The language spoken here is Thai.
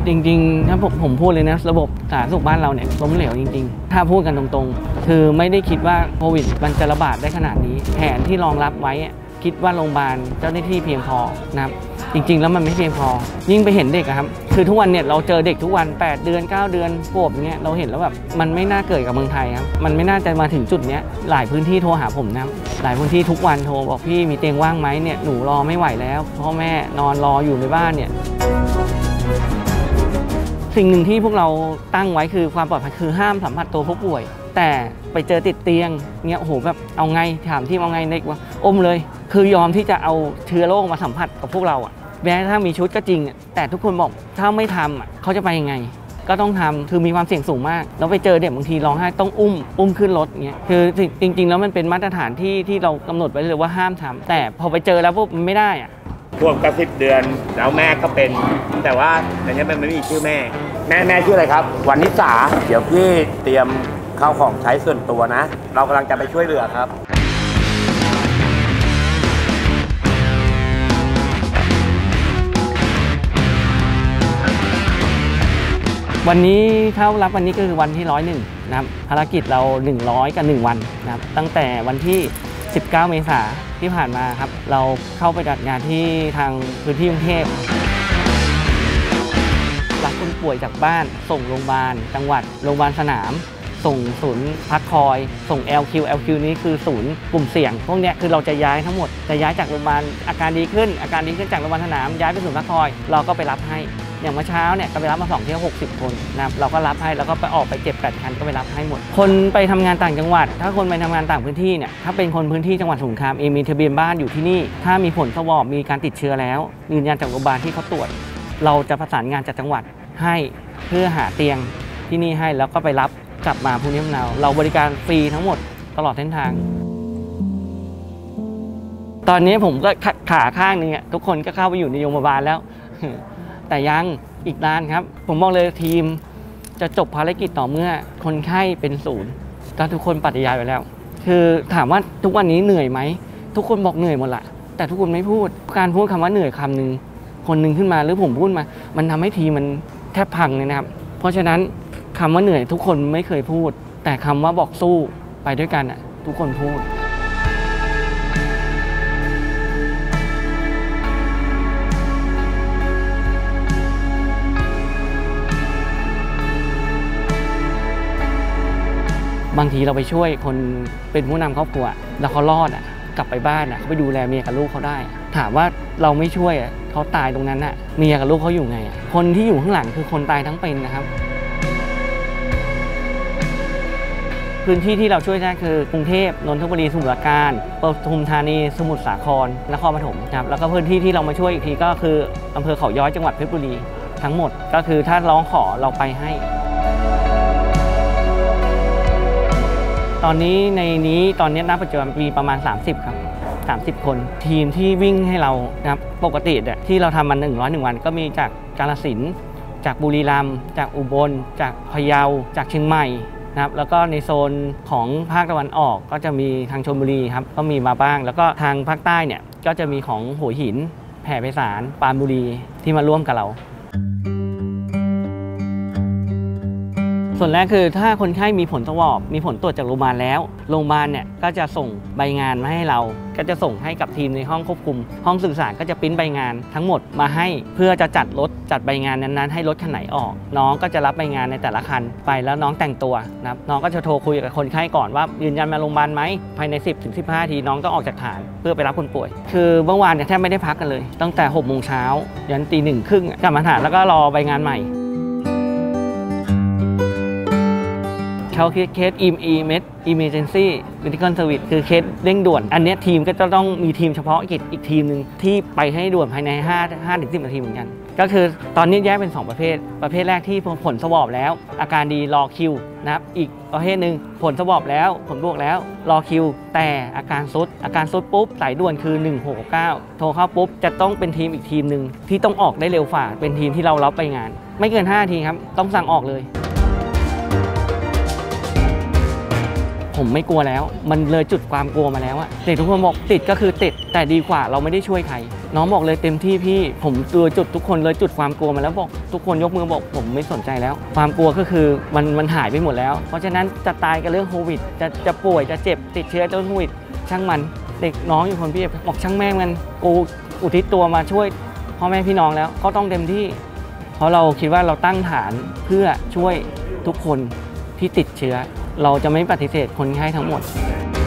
จริงๆถ้าผมพูดเลยนะระบบสาธารณสุขบ้านเราเนี่ยล้มเหลวจริงๆถ้าพูดกันตรงๆคือไม่ได้คิดว่าโควิดมันจะระบาดได้ขนาดนี้แผนที่รองรับไว้คิดว่าโรงพยาบาลเจ้าหน้าที่เพียงพอนะครับจริงๆแล้วมันไม่เพียงพอยิ่งไปเห็นเด็กครับคือทุกวันเนี่ยเราเจอเด็กทุกวัน8เดือน9เดือนขวบอย่างเงี้ยเราเห็นแล้วแบบมันไม่น่าเกิดกับเมืองไทยครับมันไม่น่าจะมาถึงจุดเนี้ยหลายพื้นที่โทรหาผมนะหลายพื้นที่ทุกวันโทรบอกพี่มีเตียงว่างไหมเนี่ยหนูรอไม่ไหวแล้วพ่อแม่นอนรออยู่ในบ้านเนี่ยสิ่งหนึ่งที่พวกเราตั้งไว้คือความปลอดภัยคือห้ามสัมผัสตัวผู้ป่วยแต่ไปเจอติดเตียงเงี้ยโอ้โหแบบเอาไงถามที่เอาไงเด็กว่าอมเลยคือยอมที่จะเอาเชื้อโรคมาสัมผัสกับพวกเราแม้ถ้ามีชุดก็จริงแต่ทุกคนบอกถ้าไม่ทำเขาจะไปยังไงก็ต้องทำคือมีความเสี่ยงสูงมากแล้วไปเจอเด็กบางทีร้องไห้ต้องอุ้มขึ้นรถเงี้ยคือจริงๆแล้วมันเป็นมาตรฐานที่เรากำหนดไว้เลยว่าห้ามทำแต่พอไปเจอแล้วปุ๊บมันไม่ได้รวมกับ10 เดือนแล้วแม่ก็เป็นแต่ว่าในนี้มันไม่มีชื่อแม่ชื่ออะไรครับวันนิสาเดี๋ยวพี่เตรียมข้าวของใช้ส่วนตัวนะเรากำลังจะไปช่วยเหลือครับวันนี้เข้ารับวันนี้ก็คือวันที่101นะครับภารกิจเรา100กับ1วันนะครับตั้งแต่วันที่19 เมษายนที่ผ่านมาครับเราเข้าไปจัดงานที่ทางพื้นที่กรุงเทพรับคนป่วยจากบ้านส่งโรงพยาบาลจังหวัดโรงพยาบาลสนามส่งศูนย์พักคอยส่ง LQ นี้คือศูนย์กลุ่มเสี่ยงพวกนี้คือเราจะย้ายทั้งหมดจะย้ายจากโรงพยาบาลอาการดีขึ้นจากโรงพยาบาลสนามย้ายไปศูนย์พักคอยเราก็ไปรับให้อย่างเมื่อเช้าเนี่ยก็ไปรับมา2 เที่ยว60 คนนะครับเราก็รับให้แล้วก็ไปออกไป7-8 คันก็ไปรับให้หมดคนไปทำงานต่างจังหวัดถ้าคนไปทำงานต่างพื้นที่เนี่ยถ้าเป็นคนพื้นที่จังหวัดสมุทรสงครามมีทะเบียนบ้านอยู่ที่นี่ถ้ามีผลสวอปมีการติดเชื้อแล้วยืนยันจากโรงพยาบาลที่เขาตรวจเราจะประสานงานจากจังหวัดให้เพื่อหาเตียงที่นี่ให้แล้วก็ไปรับกลับมาภูมิลำเนาเราบริการฟรีทั้งหมดตลอดเส้นทางตอนนี้ผมก็ขาข้างนึงทุกคนก็เข้าไปอยู่ในโรงพยาบาลแล้วแต่ยังอีกนานครับผมบอกเลยทีมจะจบภารกิจต่อเมื่อคนไข้เป็นศูนย์ก็ทุกคนปฏิญาณไปแล้วคือถามว่าทุกวันนี้เหนื่อยไหมทุกคนบอกเหนื่อยหมดละแต่ทุกคนไม่พูดการพูดคำว่าเหนื่อยคำหนึ่งคนหนึ่งขึ้นมาหรือผมพูดมามันทำให้ทีมมันแทบพังเลยนะครับเพราะฉะนั้นคำว่าเหนื่อยทุกคนไม่เคยพูดแต่คำว่าบอกสู้ไปด้วยกันทุกคนพูดบางทีเราไปช่วยคนเป็นผู้นำครอบครัวแล้วเขารอดกลับไปบ้านเขาไปดูแลเมียกับลูกเขาได้ถามว่าเราไม่ช่วยเขาตายตรงนั้นเมียกับลูกเขาอยู่ไงคนที่อยู่ข้างหลังคือคนตายทั้งเป็นนะครับพื้นที่ที่เราช่วยได้คือกรุงเทพนนทบุรีสมุทรปราการปทุมธานีสมุทรสาครนครปฐมครับแล้วก็พื้นที่ที่เรามาช่วยอีกทีก็คืออำเภอเขาย้อยจังหวัดเพชรบุรีทั้งหมดก็คือถ้าร้องขอเราไปให้ตอนนี้ตอนนี้ณปัจจุบันมีประมาณ30ครับ30 คนทีมที่วิ่งให้เรานะครับปกติที่เราทำมัน101 วันก็มีจากกาฬสินธุ์จากบุรีรัมย์จากอุบลจากพะเยาจากเชียงใหม่นะครับแล้วก็ในโซนของภาคตะวันออกก็จะมีทางชลบุรีครับก็มีมาบ้างแล้วก็ทางภาคใต้เนี่ยก็จะมีของหัวหินแผ่ไพศาลปรานบุรีที่มาร่วมกับเราส่วนแรกคือถ้าคนไข้มีผลสวอปมีผลตรวจจากโรงพยาบาลแล้วโรงพยาบาลเนี่ยก็จะส่งใบงานมาให้เราก็จะส่งให้กับทีมในห้องควบคุมห้องสื่อสารก็จะปริ้นใบงานทั้งหมดมาให้เพื่อจะจัดใบงานนั้นๆให้รถคันไหนออกน้องก็จะรับใบงานในแต่ละคันไปแล้วน้องแต่งตัวนะครับน้องก็จะโทรคุยกับคนไข้ก่อนว่ายืนยันมาโรงพยาบาลไหมภายใน10-15 นาทีน้องต้องออกจากฐานเพื่อไปรับคนป่วยคือเมื่อวานเนี่ยแทบไม่ได้พักกันเลยตั้งแต่6 โมงเช้ายันตี 1 ครึ่งกลับมาฐานแล้วก็รอใบงานใหม่เขาเคส Emergency Medical Service คือเคสเร่งด่วนอันนี้ทีมก็จะต้องมีทีมเฉพาะกิจอีกทีมหนึ่งที่ไปให้ด่วนภายใน5-10 นาทีเหมือนกันก็คือตอนนี้แยกเป็น2 ประเภทแรกที่ผลสวอปแล้วอาการดีรอคิวนะครับอีกประเภทหนึ่งผลสวอปแล้วผลบวกแล้วรอคิวแต่อาการซุดปุ๊บสายด่วนคือ1669โทรเข้าปุ๊บจะต้องเป็นทีมอีกทีมหนึ่งที่ต้องออกได้เร็วฝ่าเป็นทีมที่เรารับไปงานไม่เกิน5 นาทีครับต้องสั่งออกเลยผผมไม่กลัวแล้วมันเลยจุดความกลัวมาแล้วอะเด็กทุกคนบอกติดก็คือติดแต่ดีกว่าเราไม่ได้ช่วยใครน้องบอกเลยเต็มที่พี่ผมตัวจุดทุกคนเลยจุดความกลัวมาแล้วบอกทุกคนยกมือบอกผมไม่สนใจแล้วความกลัวก็คือมันหายไปหมดแล้วเพราะฉะนั้นจะตายกับเรื่องโควิดจะป่วยจะเจ็บติดเชื้อโควิดช่างมันเด็กน้องอยู่คนพี่บอกช่างแม่งมันกูอุทิศตัวมาช่วยพ่อแม่พี่น้องแล้วก็ต้องเต็มที่เพราะเราคิดว่าเราตั้งฐานเพื่อช่วยทุกคนที่ติดเชื้อเราจะไม่ปฏิเสธคนไข้ทั้งหมด